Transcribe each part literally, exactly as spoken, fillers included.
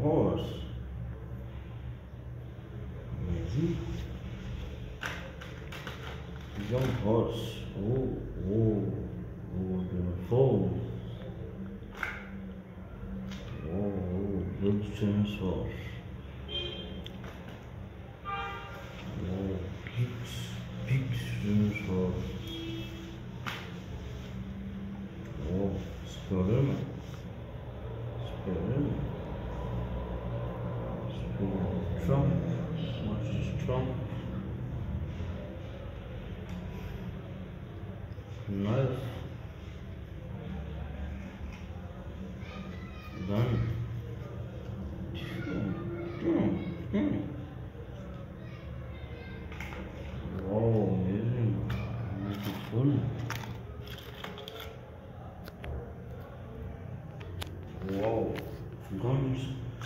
horse. Amazing. Young horse. Oh, oh, oh, beautiful. Oh, oh, big change horse. Oh, big, big change horse. Oh, Spiderman. Spiderman. Spiderman. Trump. Watch this Trump. Nice. Done. Hmm. Hmm. Wow, amazing. Beautiful. Wow. Guns.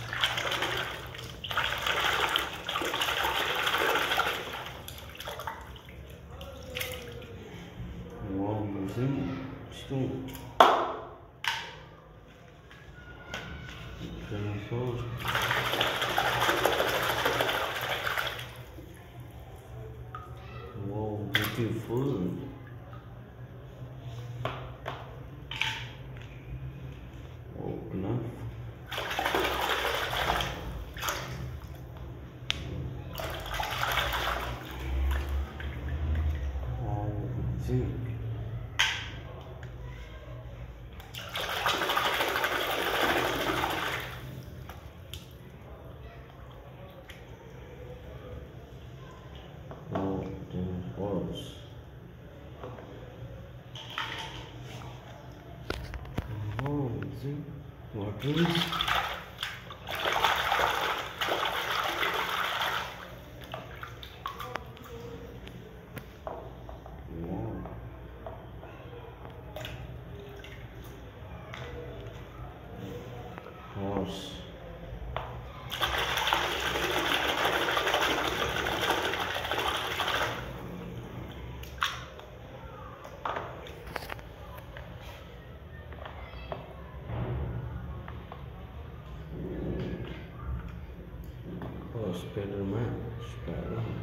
Wow, amazing. Still. Dinosaurs. Wow, beautiful. Oh, enough. Wow, amazing. Wow, there was. Oh, see, what is? Wow. Horse. Oh, Spiderman. Spiderman.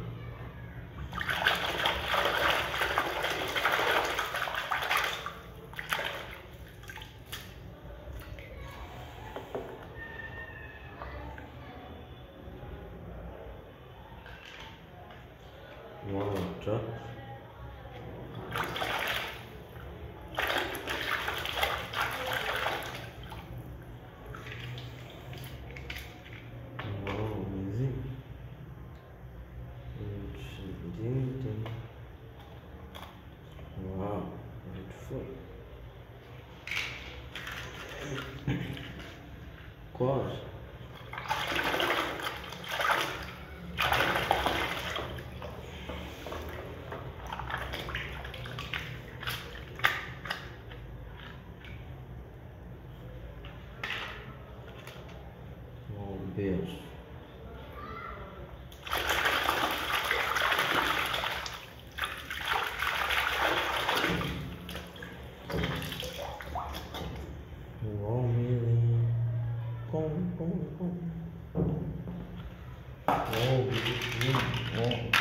Wow, truck. Wow, amazing. Wow, beautiful. Course. Wow, bears. Wow, amazing. Come, come, come. Wow, beautiful. Wow.